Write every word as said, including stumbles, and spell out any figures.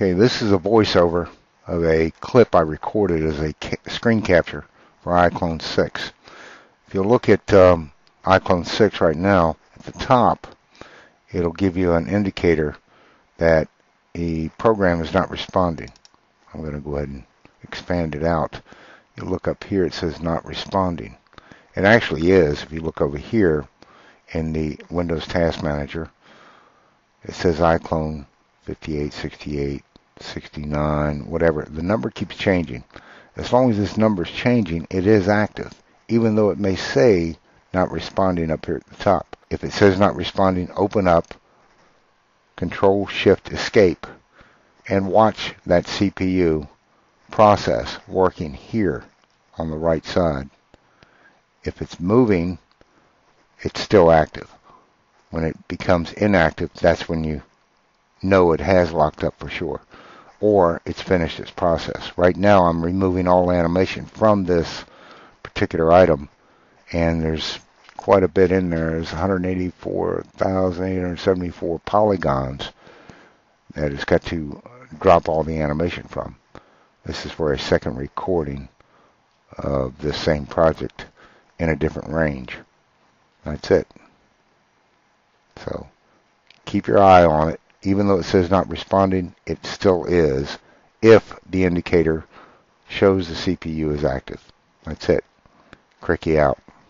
Okay, this is a voiceover of a clip I recorded as a ca screen capture for iClone six. If you look at um, iClone six right now, at the top, it'll give you an indicator that the program is not responding. I'm going to go ahead and expand it out. You look up here, it says not responding. It actually is. If you look over here in the Windows Task Manager, it says iClone fifty-eight, sixty-eight, sixty-nine, whatever. The number keeps changing. As long as this number is changing, it is active, even though it may say not responding up here at the top. If it says not responding, open up, Control Shift Escape, and watch that C P U process working here on the right side. If it's moving, it's still active. When it becomes inactive, that's when you know it has locked up for sure, or it's finished its process. Right now I'm removing all animation from this particular item, and there's quite a bit in there. There's one hundred eighty-four thousand eight hundred seventy-four polygons that it's got to drop all the animation from. This is for a second recording of this same project in a different range. That's it. So keep your eye on it. Even though it says not responding, it still is if the indicator shows the C P U is active. That's it. Cricky out.